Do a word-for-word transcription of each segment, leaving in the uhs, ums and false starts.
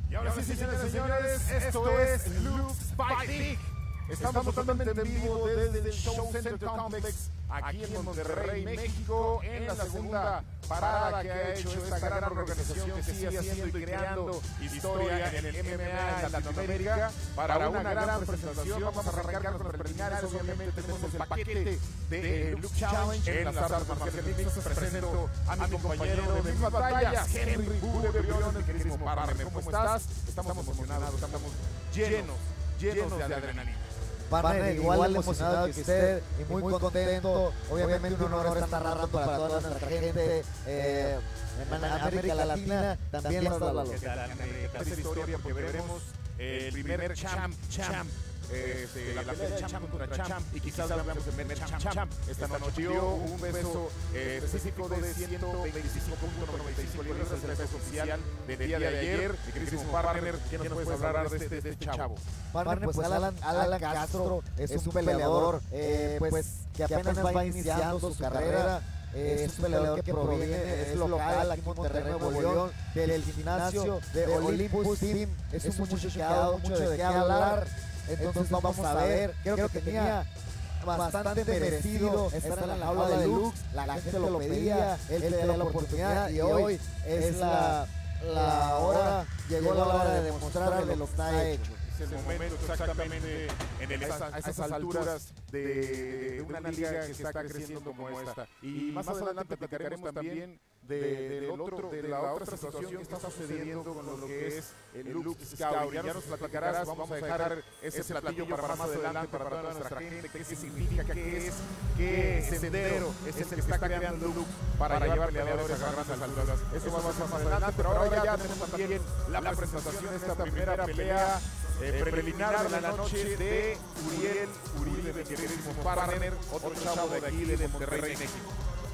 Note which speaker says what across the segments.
Speaker 1: Y ahora sí, señores y señores, esto es Luke's Fight League. Estamos totalmente en vivo desde el Show Center Complex, aquí en Monterrey, México, en la segunda parada que ha hecho esta gran organización que sigue haciendo y creando historia en el M M A en Latinoamérica. Para una gran presentación vamos a arrancar con los preliminares. Obviamente tenemos el paquete de Luke Challenge en las artes marciales mixtas. Presento a mi compañero de mismas batallas, Henry Bule Brión, el queridísimo partner. ¿Cómo estás? Estamos emocionados, estamos llenos, llenos de adrenalina.
Speaker 2: Partner, igual, igual emocionado que usted y muy, muy contento. Obviamente un honor estar narrando para toda nuestra gente eh, en América Latina. También les da la luz.
Speaker 1: Esta historia porque veremos el primer champ, champ. Este, la pelea de champ contra champ y quizás veamos el primer champ champ. Esta noche dio un peso eh, específico de ciento veinticinco punto noventa y cinco libras, es el peso oficial del día de ayer. Mi queridísimo partner, ¿qué nos puedes hablar de este, de este chavo?
Speaker 2: Partner, pues Alan, Alan Castro es un peleador eh, pues que apenas va iniciando su carrera. Eh, es un peleador que proviene, es local aquí en Monterrey, Nuevo León, del gimnasio de Olympus Team. Es un muchacho que ha dado mucho de qué hablar. Entonces vamos a ver, creo, creo que tenía bastante merecido estar en la jaula de Lux, la, la gente lo pedía, él tenía la oportunidad y hoy es la, la hora, llegó la hora de demostrarle lo que está hecho.
Speaker 1: Es el momento exactamente en el, a, a esas alturas de, de una liga que está creciendo como esta. Y más adelante platicaremos también de, del otro, de la otra situación que está sucediendo con lo que es el Luke Scout. Ya nos platicarás, vamos a dejar ese platillo para más adelante para toda nuestra gente, qué significa, qué es, qué sendero es el que está creando Luke para llevar peleadores a grandes alturas. Eso va más adelante, pero ahora ya tenemos también la presentación de esta primera pelea Eh, preliminar de la noche de Uriel Uribe, mi queridísimo partner, otro chavo de aquí de Monterrey, México.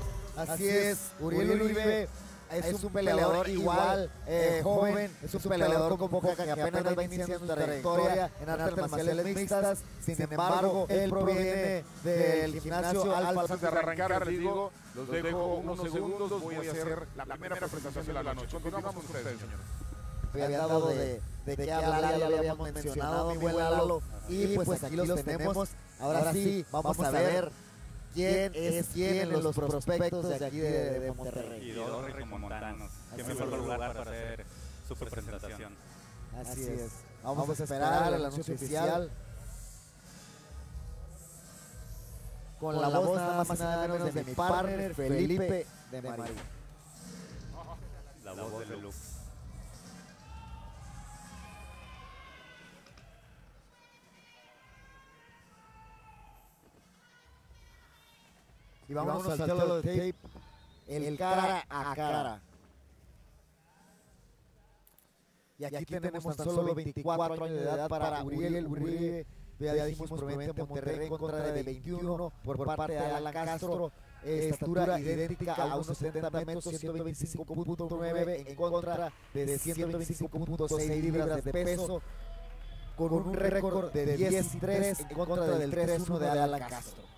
Speaker 2: Así es, Uriel Uribe es un peleador igual, eh, joven, es un peleador con poca que apenas va iniciando su trayectoria en artes marciales mixtas. Sin embargo, él proviene del gimnasio Alfa.
Speaker 1: Antes de arrancar, les digo, los dejo unos segundos, voy a hacer la primera presentación de la noche. Continuamos con ustedes, señores.
Speaker 2: Había dado de, de qué hablar, ya lo habíamos mencionado, mi buen Lalo, y pues aquí los tenemos. Ahora sí, vamos a ver quién es quién en los prospectos de aquí de, de Monterrey.
Speaker 3: Y dos regiomontanos, qué mejor lugar para hacer su presentación.
Speaker 2: Así es, vamos a esperar el anuncio oficial. Con la voz nada más y nada menos de mi partner, Felipe de María.
Speaker 3: La voz de Luke.
Speaker 2: Y vamos al telo de tape, el cara a cara. Y aquí tenemos tan solo veinticuatro años de edad para Uriel Uribe. Ya dijimos proveniente de Monterrey en contra de veintiuno por parte de Alan Castro. Estatura idéntica a unos setenta metros, ciento veinticinco punto nueve en contra de ciento veinticinco punto seis libras de peso. Con un récord de diez y tres en contra del tres uno de Alan Castro.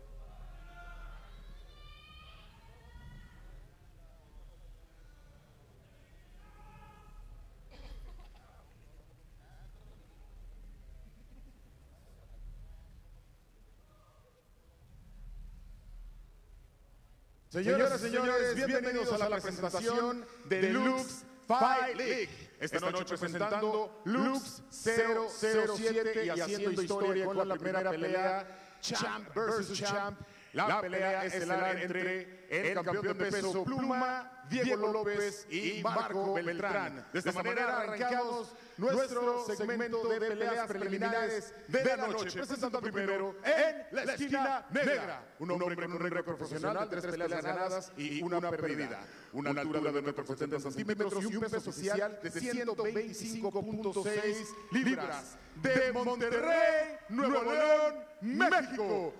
Speaker 1: Señoras y señores, bienvenidos a la presentación de Luke's Fight League. Esta noche presentando Luke's cero cero siete y haciendo historia con la primera pelea, Champ versus Champ. La pelea estelar entre el campeón de peso Pluma, Diego López y Marco Beltrán. De esta manera arrancamos nuestro segmento de peleas preliminares de la noche, presentando primero en la esquina negra. Un hombre con un récord profesional, tres peleas ganadas y una perdida. Una altura de nueve metros setenta centímetros y un peso oficial de ciento veinticinco punto seis libras. De Monterrey, Nuevo León, México,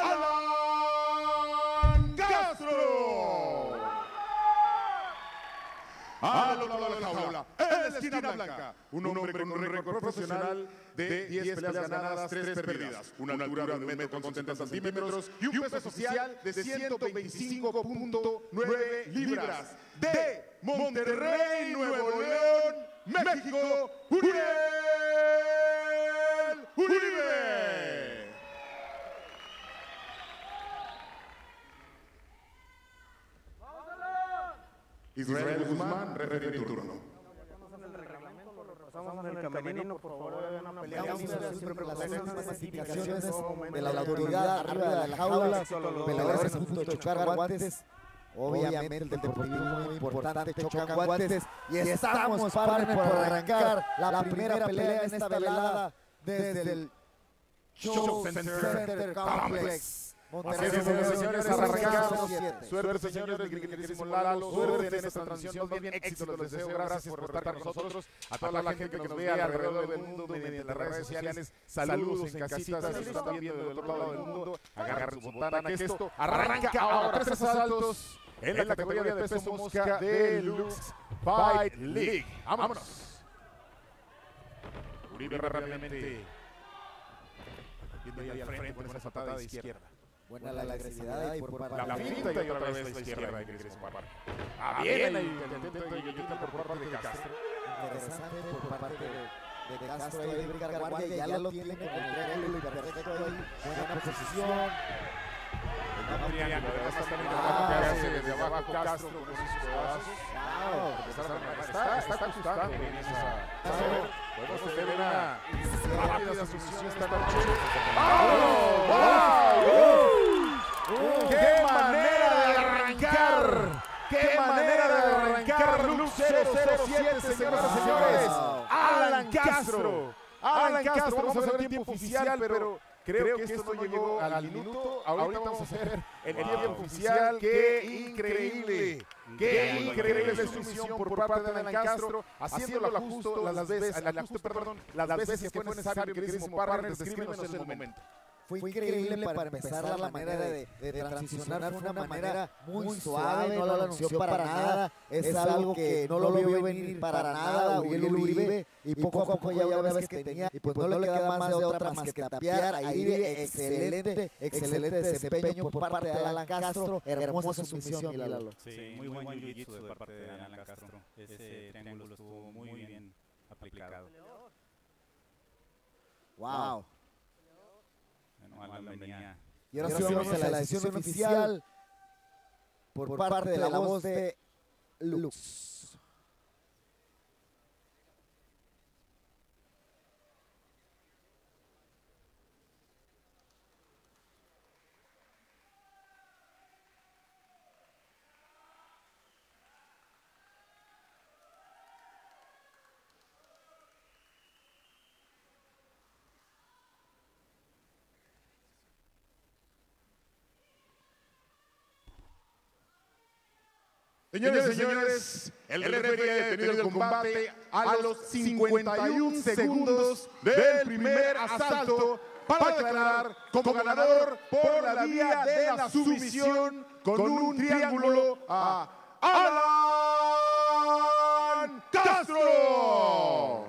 Speaker 1: Alan Castro. Al otro lado de la jaula, en la esquina blanca, un hombre con un récord profesional de diez peleas ganadas, tres perdidas, una altura de un metro con setenta centímetros y un peso oficial de ciento veinticinco punto nueve libras. De Monterrey, Nuevo León, México, Uriel Uribe. Israel Guzmán, referee en turno.
Speaker 4: Pasamos en el camerino, por favor, una pelea.
Speaker 2: Las indicaciones de la autoridad arriba de la jaula, peleadores a punto de chocar guantes. Obviamente el deportivo muy importante, chocan guantes y estamos para por arrancar la primera pelea en esta velada desde el Show Center Complex.
Speaker 1: Así es, señores, señores, arrancamos. Suerte, señores, del queridísimo Lalo. Suerte en esta transmisión. Bien, éxito les deseo. Gracias por estar con nosotros. A toda la gente que nos ve alrededor del mundo mediante las redes sociales. Saludos en casitas. Si están viendo del otro lado del mundo, agarren su botana que esto arranca ahora. Tres asaltos en la categoría de peso mosca de Lux Fight League. Vámonos. Uribe rápidamente viendo ahí al frente con esa patada de izquierda.
Speaker 2: Buena la agresividad y por parte
Speaker 1: La finta y otra vez la izquierda de Gris Parra. Ah, bien ahí el intento de Yoyita por parte de Castro.
Speaker 2: Interesante por parte de, de Castro ahí de brincar guardia, ya lo tiene con el triángulo y perfecto ahí, buena posición.
Speaker 1: El triángulo, además también el trabajo que hace desde abajo Castro con esos codazos. Está, está ajustando en esa... Podemos tener una rápida solución esta noche. ¡Qué manera de arrancar! ¡Qué manera de arrancar! Lux cero cero siete, señoras y señores. Alan Castro. Alan Castro, vamos a ver el tiempo oficial, pero creo que esto no llegó al minuto. Ahorita vamos a hacer el tiempo oficial. ¡Qué increíble! ¡Qué increíble sumisión por parte de Alan Castro! Haciéndolo justo las veces, el ajuste, perdón, las veces que fue necesario, queridísimo partner, descríbenos el momento.
Speaker 2: Fue increíble para empezar la manera de, de transicionar, fue una manera muy suave, no lo anunció para nada, es algo que no lo vio venir para nada, Uriel Uribe, y poco a poco ya una vez que tenía, y pues no le queda más de otra más que tapear a Uribe. Excelente, excelente desempeño por parte de Alan Castro, hermosa sumisión, Lalo.
Speaker 3: Sí, muy buen jiu-jitsu de parte de Alan Castro, ese triángulo estuvo muy bien aplicado.
Speaker 2: Wow.
Speaker 3: Alan venía.
Speaker 2: Y ahora sí vamos a la decisión oficial por parte de la voz de Lux.
Speaker 1: Señores y señores, el referee ha detenido el combate a los cincuenta y un segundos del primer asalto para declarar como ganador por la vía de la sumisión con un triángulo a Alan Castro.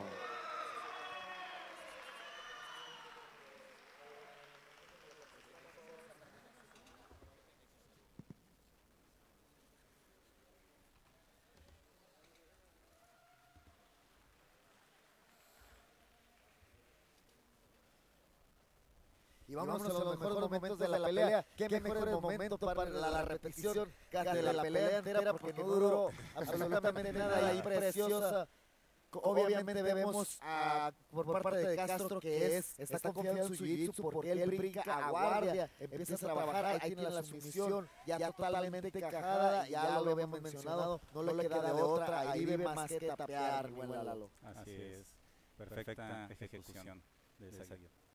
Speaker 2: Y vamos a los mejores momentos de la pelea. Qué mejor momento para la, la repetición de la pelea entera, porque no duró absolutamente nada ahí, preciosa. Obviamente vemos a, por parte de Castro que es, está confiado en su jiu-jitsu porque él brinca a guardia, empieza a trabajar, ahí tiene la sumisión ya totalmente encajada, ya lo habíamos mencionado, no le queda de otra, ahí vive más que tapear, buen Lalo.
Speaker 3: Así es, perfecta ejecución de esa guía.